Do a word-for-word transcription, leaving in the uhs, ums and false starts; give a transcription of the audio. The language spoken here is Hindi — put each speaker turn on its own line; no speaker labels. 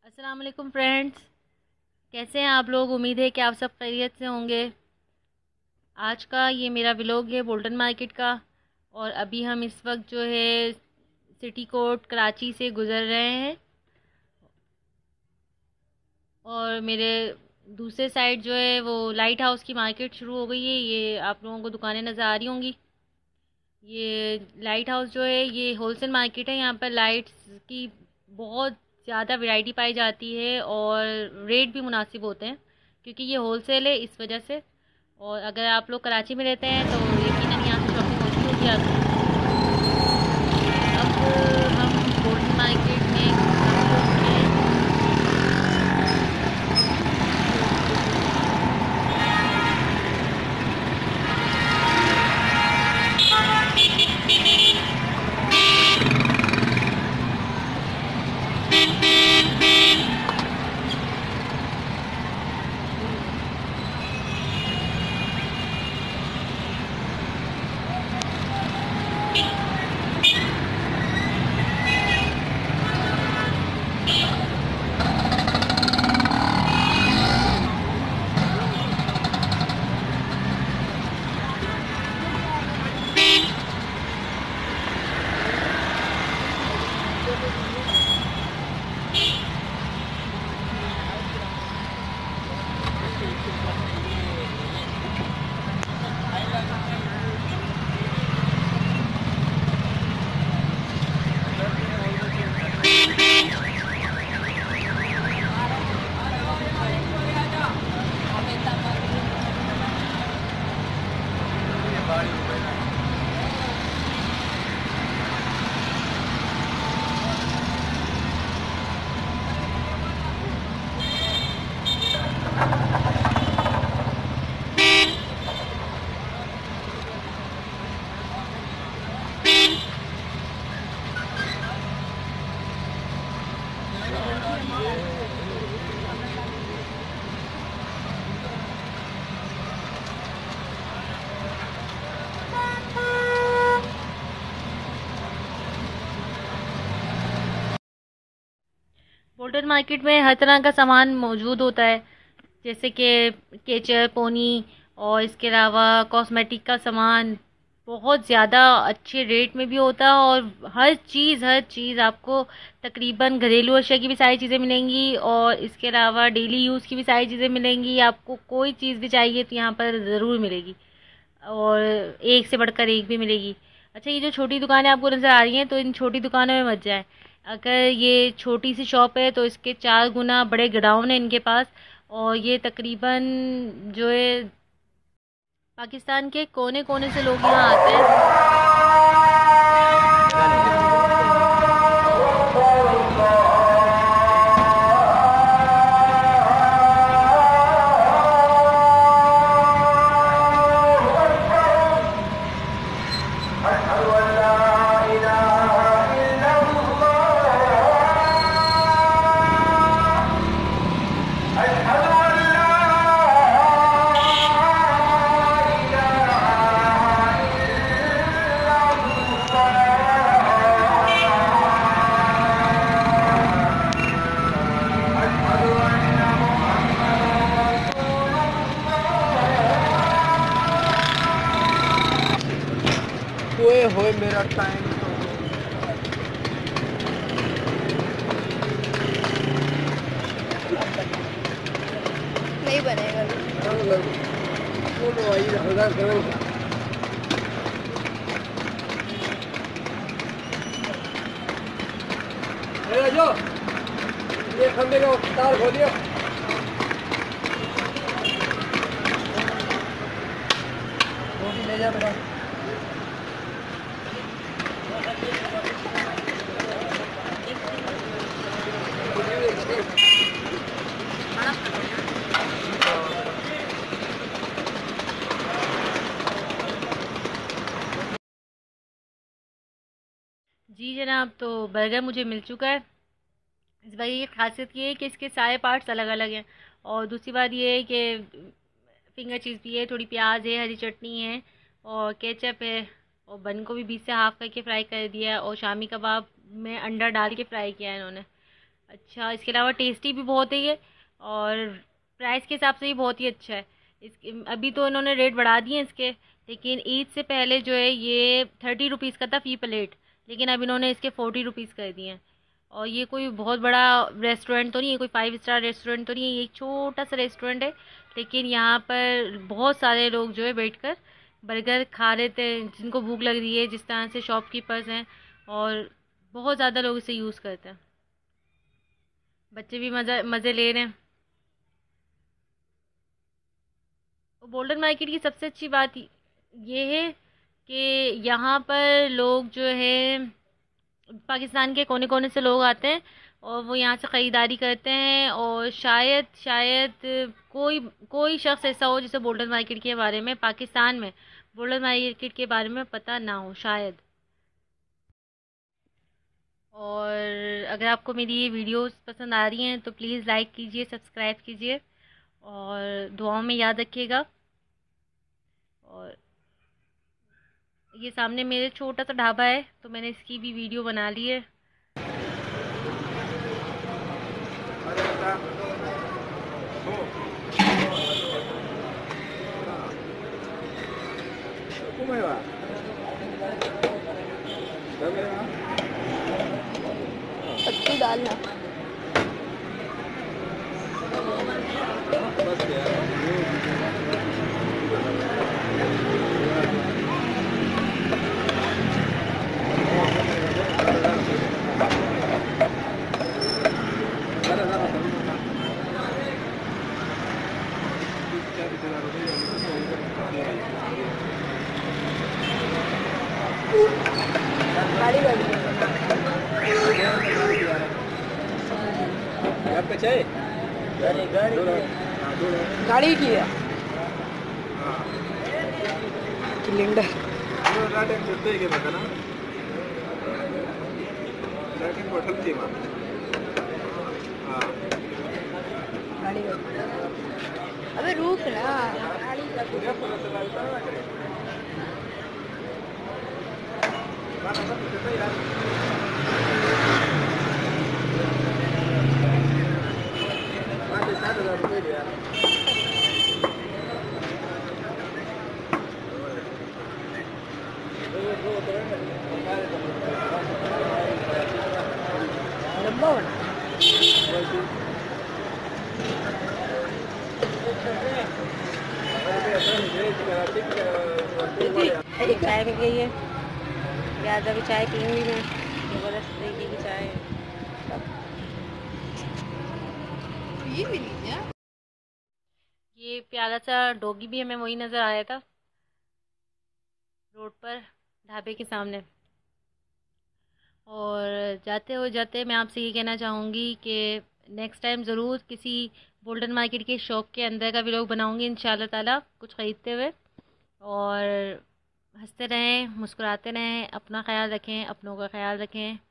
अस्सलाम वालेकुम फ्रेंड्स। कैसे हैं आप लोग? उम्मीद है कि आप सब खैरियत से होंगे। आज का ये मेरा व्लॉग है बोल्टन मार्केट का। और अभी हम इस वक्त जो है सिटी कोर्ट कराची से गुज़र रहे हैं। और मेरे दूसरे साइड जो है वो लाइट हाउस की मार्केट शुरू हो गई है। ये आप लोगों को दुकानें नज़र आ रही होंगी। ये लाइट हाउस जो है ये होलसेल मार्केट है। यहाँ पर लाइट्स की बहुत ज़्यादा वैरायटी पाई जाती है और रेट भी मुनासिब होते हैं, क्योंकि ये होलसेल है इस वजह से। और अगर आप लोग कराची में रहते हैं तो यकीनन यहाँ से शॉपिंग होती होगी आपकी। अब हम गोल्डन मार्केट में हम लोग हैं। बोल्टन मार्केट में हर तरह का सामान मौजूद होता है, जैसे कि केचर, पोनी और इसके अलावा कॉस्मेटिक का सामान बहुत ज़्यादा अच्छे रेट में भी होता है। और हर चीज़ हर चीज़ आपको तकरीबन घरेलू अशिया की भी सारी चीज़ें मिलेंगी और इसके अलावा डेली यूज़ की भी सारी चीज़ें मिलेंगी। आपको कोई चीज़ भी चाहिए तो यहाँ पर ज़रूर मिलेगी, और एक से बढ़कर एक भी मिलेगी। अच्छा, ये जो छोटी दुकानें आपको नज़र आ रही हैं तो इन छोटी दुकानों में मत जाएं। अगर ये छोटी सी शॉप है तो इसके चार गुना बड़े गोडाउन है इनके पास। और ये तकरीबन जो है पाकिस्तान के कोने कोने से लोग यहाँ आते हैं।
ओए होए मेरा टाइम तो
नहीं बनेगा
अभी जो ये खंबे का तार खो दियो। वो भी ले जा बेटा।
जी जनाब, तो बर्गर मुझे मिल चुका है। इस बार ये खासियत ये है कि इसके सारे पार्ट्स अलग अलग हैं। और दूसरी बात ये है कि फिंगर चीज़ भी है, थोड़ी प्याज है, हरी चटनी है और केचप है। और बन को भी बीच से हाफ़ करके फ्राई कर दिया है और शामी कबाब में अंडा डाल के फ्राई किया है इन्होंने। अच्छा, इसके अलावा टेस्टी भी बहुत है ये, और प्राइस के हिसाब से भी बहुत ही अच्छा है। इसके अभी तो इन्होंने रेट बढ़ा दिए हैं इसके, लेकिन ईद से पहले जो है ये थर्टी रुपीज़ का था फ़ी प्लेट, लेकिन अब इन्होंने इसके फोर्टी रुपीज़ कर दिए हैं। और ये कोई बहुत बड़ा रेस्टोरेंट तो नहीं है, कोई फाइव स्टार रेस्टोरेंट तो नहीं है, ये एक छोटा सा रेस्टोरेंट है, लेकिन यहाँ पर बहुत सारे लोग जो है बैठकर बर्गर खा रहे थे, जिनको भूख लग रही है, जिस तरह से शॉपकीपर्स हैं, और बहुत ज़्यादा लोग इसे यूज़ करते हैं। बच्चे भी मज़ा मज़े ले रहे हैं। गोल्डन मार्केट की सबसे अच्छी बात ये है कि यहाँ पर लोग जो है पाकिस्तान के कोने कोने से लोग आते हैं, और वो यहाँ से ख़रीदारी करते हैं, और शायद शायद कोई कोई शख्स ऐसा हो जिसे गोल्डन मार्केट के बारे में, पाकिस्तान में गोल्डन मार्केट के बारे में पता ना हो शायद। और अगर आपको मेरी ये वीडियोस पसंद आ रही हैं तो प्लीज़ लाइक कीजिए, सब्सक्राइब कीजिए, और दुआओं में याद रखिएगा। और ये सामने मेरे छोटा सा ढाबा है, तो मैंने इसकी भी वीडियो बना ली है।
कद्दू डालना। गाड़ी गाड़ी गाड़ी की है सिलेंडर गाड़ी अबे रुक ना लंबा होना चाय मिल गई है, ज़्यादा भी चाय पीऊँगी मैं, ज़बरदस्त तरीके की चाय है। ये मिली क्या?
ये प्यारा सा डॉगी भी हमें वही नज़र आया था रोड पर ढाबे के सामने। और जाते हो जाते मैं आपसे ये कहना चाहूँगी कि नेक्स्ट टाइम ज़रूर किसी गोल्डन मार्केट के शॉप के अंदर का व्लॉग बनाऊँगी इंशाल्लाह ताला, कुछ ख़रीदते हुए। और हंसते रहें, मुस्कुराते रहें, अपना ख्याल रखें, अपनों का ख्याल रखें।